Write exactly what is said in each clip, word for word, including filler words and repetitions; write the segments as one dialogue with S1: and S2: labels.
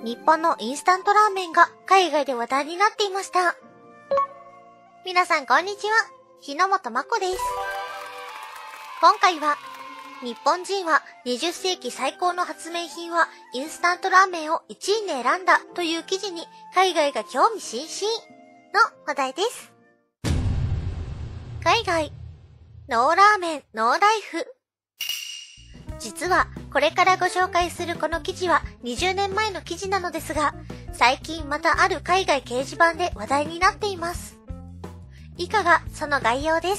S1: 日本のインスタントラーメンが海外で話題になっていました。皆さんこんにちは、日の本まこです。今回は、日本人はにじゅっせいき最高の発明品はインスタントラーメンをいちいに選んだという記事に海外が興味津々の話題です。海外、ノーラーメン、ノーライフ。実はこれからご紹介するこの記事はにじゅうねんまえの記事なのですが、最近またある海外掲示板で話題になっています。以下がその概要です。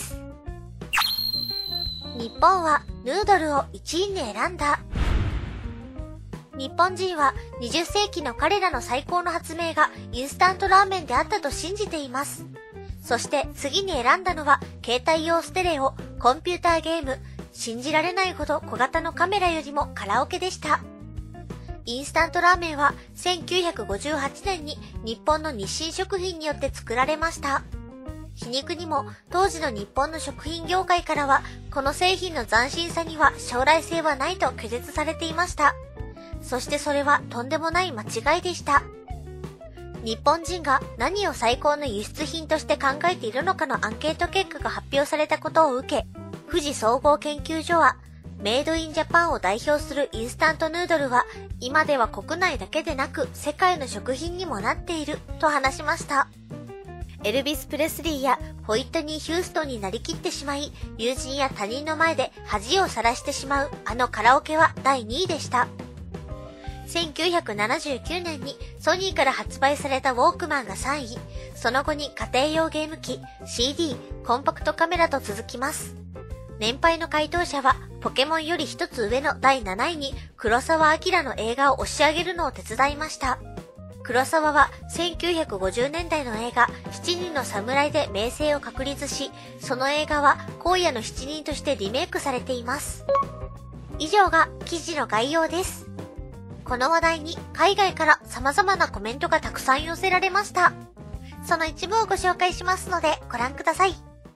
S1: 日本はヌードルをいちいに選んだ。日本人はにじゅっせいきの彼らの最高の発明がインスタントラーメンであったと信じています。そして次に選んだのは携帯用ステレオ、コンピューターゲーム、信じられないほど小型のカメラよりもカラオケでした。インスタントラーメンはせんきゅうひゃくごじゅうはちねんに日本の日清食品によって作られました。皮肉にも当時の日本の食品業界からはこの製品の斬新さには将来性はないと拒絶されていました。そしてそれはとんでもない間違いでした。日本人が何を最高の輸出品として考えているのかのアンケート結果が発表されたことを受け、富士総合研究所はメイドインジャパンを代表するインスタントヌードルは今では国内だけでなく世界の食品にもなっていると話しました。エルビス・プレスリーやホイットニー・ヒューストンになりきってしまい、友人や他人の前で恥をさらしてしまうあのカラオケはだいにいでした。せんきゅうひゃくななじゅうきゅうねんにソニーから発売されたウォークマンがさんい、その後に家庭用ゲーム機、シーディー、コンパクトカメラと続きます。年配の回答者はポケモンより一つ上のだいなないに黒澤明の映画を押し上げるのを手伝いました。黒澤はせんきゅうひゃくごじゅうねんだいの映画しちにんの侍で名声を確立し、その映画は荒野のしちにんとしてリメイクされています。以上が記事の概要です。この話題に海外から様々なコメントがたくさん寄せられました。その一部をご紹介しますのでご覧ください。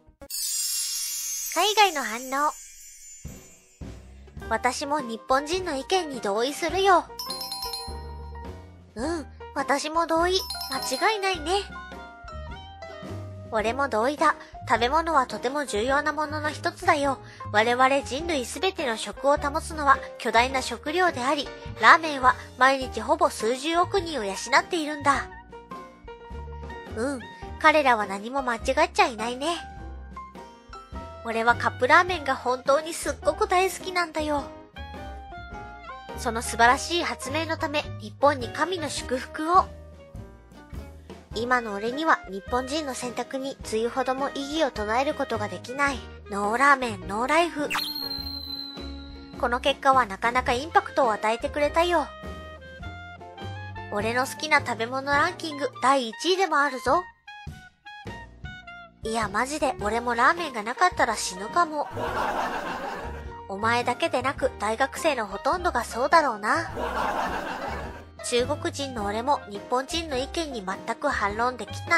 S1: 海外の反応。私も日本人の意見に同意するよ。うん、私も同意。間違いないね。俺も同意だ。食べ物はとても重要なものの一つだよ。我々人類すべての食を保つのは巨大な食料であり、ラーメンは毎日ほぼ数十億人を養っているんだ。うん、彼らは何も間違っちゃいないね。俺はカップラーメンが本当にすっごく大好きなんだよ。その素晴らしい発明のため日本に神の祝福を。今の俺には日本人の選択につゆほども異議を唱えることができない。ノーラーメン、ノーライフ。この結果はなかなかインパクトを与えてくれたよ。俺の好きな食べ物ランキングだいいちいでもあるぞ。いやマジで俺もラーメンがなかったら死ぬかも。お前だけでなく大学生のほとんどがそうだろうな。中国人の俺も日本人の意見に全く反論できない。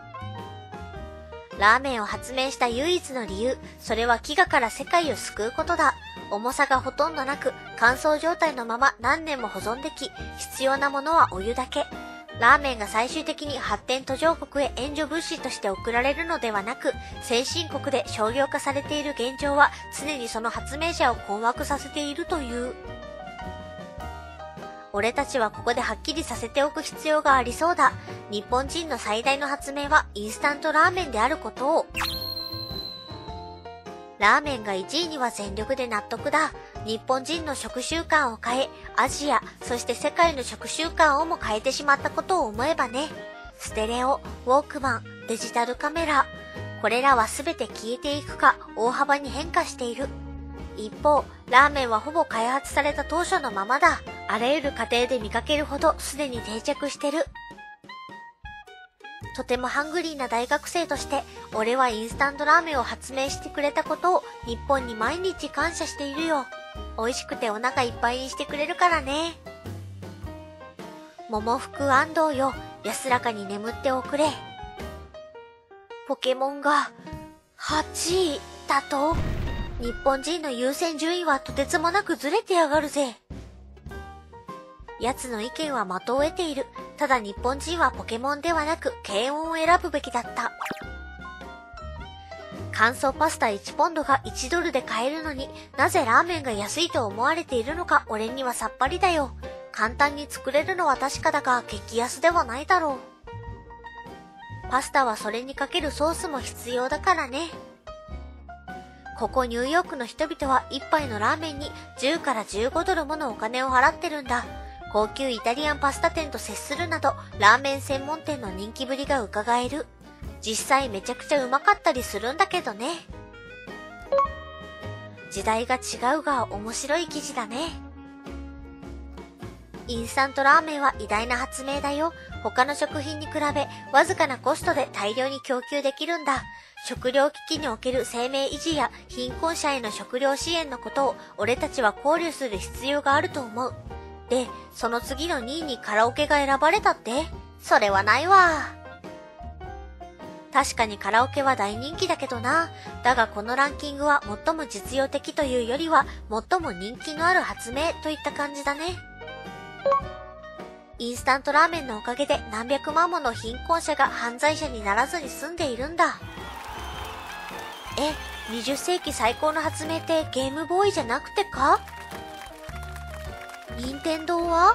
S1: ラーメンを発明した唯一の理由、それは飢餓から世界を救うことだ。重さがほとんどなく乾燥状態のまま何年も保存でき、必要なものはお湯だけ。ラーメンが最終的に発展途上国へ援助物資として送られるのではなく、先進国で商業化されている現状は常にその発明者を困惑させているという。俺たちはここではっきりさせておく必要がありそうだ。日本人の最大の発明はインスタントラーメンであることを。ラーメンがいちいには全力で納得だ。日本人の食習慣を変え、アジア、そして世界の食習慣をも変えてしまったことを思えばね。ステレオ、ウォークマン、デジタルカメラ。これらはすべて消えていくか大幅に変化している。一方、ラーメンはほぼ開発された当初のままだ。あらゆる家庭で見かけるほどすでに定着してる。とてもハングリーな大学生として、俺はインスタントラーメンを発明してくれたことを日本に毎日感謝しているよ。美味しくてお腹いっぱいにしてくれるからね。桃福安藤よ、安らかに眠っておくれ。ポケモンがはちいだと？日本人の優先順位はとてつもなくずれてやがるぜ。 奴の意見は的を得ている。ただ日本人はポケモンではなく軽音を選ぶべきだった。乾燥パスタいちポンドがいちドルで買えるのになぜラーメンが安いと思われているのか俺にはさっぱりだよ。簡単に作れるのは確かだが激安ではないだろう。パスタはそれにかけるソースも必要だからね。ここニューヨークの人々は一杯のラーメンにじゅうからじゅうごドルものお金を払ってるんだ。高級イタリアンパスタ店と接するなどラーメン専門店の人気ぶりが伺える。実際めちゃくちゃうまかったりするんだけどね。時代が違うが面白い記事だね。インスタントラーメンは偉大な発明だよ。他の食品に比べわずかなコストで大量に供給できるんだ。食糧危機における生命維持や貧困者への食料支援のことを俺たちは考慮する必要があると思う。で、その次のにいにカラオケが選ばれたって？それはないわ。確かにカラオケは大人気だけどな。だがこのランキングは最も実用的というよりは最も人気のある発明といった感じだね。インスタントラーメンのおかげで何百万もの貧困者が犯罪者にならずに済んでいるんだ。え、にじゅっ世紀最高の発明ってゲームボーイじゃなくてか？任天堂は？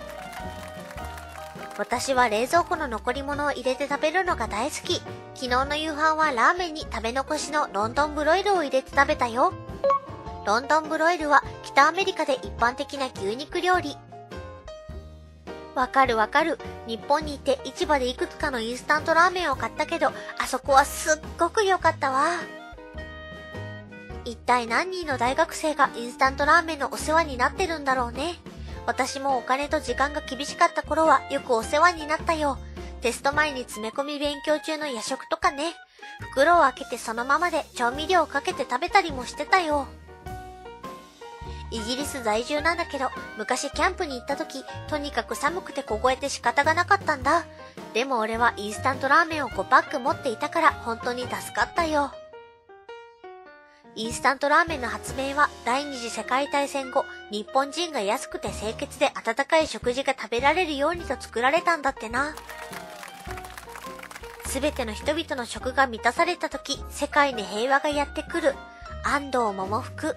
S1: 私は冷蔵庫の残り物を入れて食べるのが大好き。昨日の夕飯はラーメンに食べ残しのロンドンブロイルを入れて食べたよ。ロンドンブロイルは北アメリカで一般的な牛肉料理。わかるわかる。日本に行って市場でいくつかのインスタントラーメンを買ったけど、あそこはすっごく良かったわ。一体何人の大学生がインスタントラーメンのお世話になってるんだろうね。私もお金と時間が厳しかった頃はよくお世話になったよ。テスト前に詰め込み勉強中の夜食とかね。袋を開けてそのままで調味料をかけて食べたりもしてたよ。イギリス在住なんだけど、昔キャンプに行った時、とにかく寒くて凍えて仕方がなかったんだ。でも俺はインスタントラーメンをごパック持っていたから本当に助かったよ。インスタントラーメンの発明は第二次世界大戦後、日本人が安くて清潔で温かい食事が食べられるようにと作られたんだってな。すべての人々の食が満たされた時、世界に平和がやってくる。安藤桃福。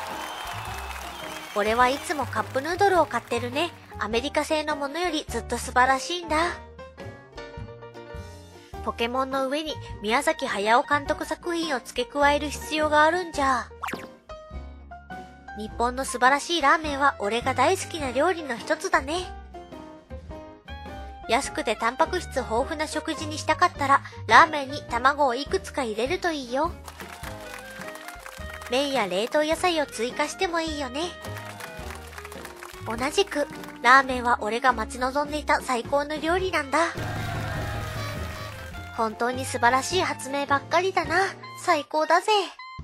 S1: 俺はいつもカップヌードルを買ってるね。アメリカ製のものよりずっと素晴らしいんだ。ポケモンの上に宮崎駿監督作品を付け加える必要があるんじゃ。日本の素晴らしいラーメンは俺が大好きな料理の一つだね。安くてタンパク質豊富な食事にしたかったら、ラーメンに卵をいくつか入れるといいよ。麺や冷凍野菜を追加してもいいよね。同じく、ラーメンは俺が待ち望んでいた最高の料理なんだ。本当に素晴らしい発明ばっかりだな。最高だぜ。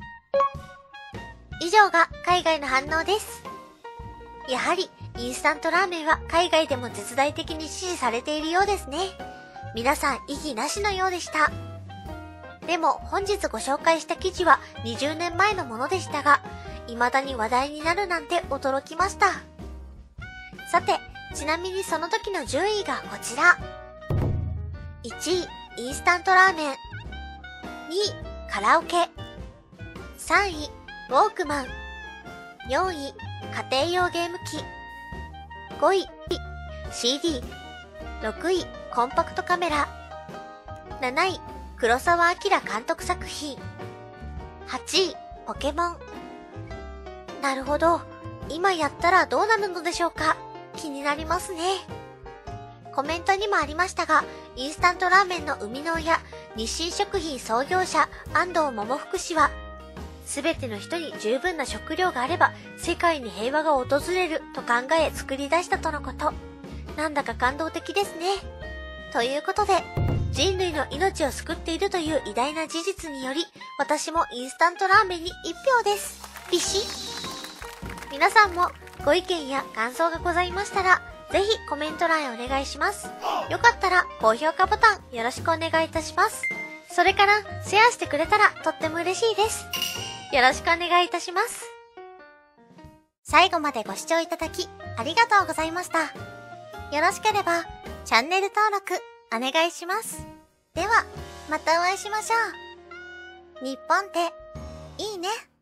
S1: 以上が海外の反応です。やはり、インスタントラーメンは海外でも絶大的に支持されているようですね。皆さん異議なしのようでした。でも本日ご紹介した記事はにじゅうねんまえのものでしたが、未だに話題になるなんて驚きました。さて、ちなみにその時の順位がこちら。いちい、インスタントラーメン。にい、カラオケ。さんい、ウォークマン。よんい、家庭用ゲーム機。ごい、シーディー。ろくい、コンパクトカメラ。なない、黒澤明監督作品。はちい、ポケモン。なるほど。今やったらどうなるのでしょうか。気になりますね。コメントにもありましたが、インスタントラーメンの生みの親、日清食品創業者、安藤桃福氏は、すべての人に十分な食料があれば、世界に平和が訪れると考え作り出したとのこと。なんだか感動的ですね。ということで、人類の命を救っているという偉大な事実により、私もインスタントラーメンに一票です。ビシッ。皆さんもご意見や感想がございましたら、ぜひコメント欄へお願いします。よかったら高評価ボタンよろしくお願いいたします。それからシェアしてくれたらとっても嬉しいです。よろしくお願いいたします。 最後までご視聴いただきありがとうございました。よろしければチャンネル登録お願いします。では、またお会いしましょう。日本っていいね。